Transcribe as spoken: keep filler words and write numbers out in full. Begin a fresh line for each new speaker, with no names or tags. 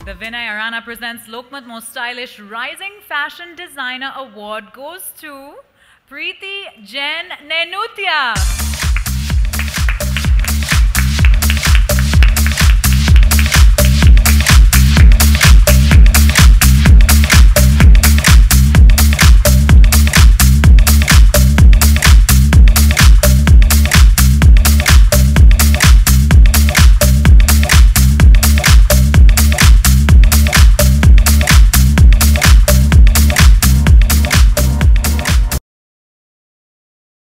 The Vinay Arana presents Lokmat Most Stylish Rising Fashion Designer Award goes to Preeti Jain.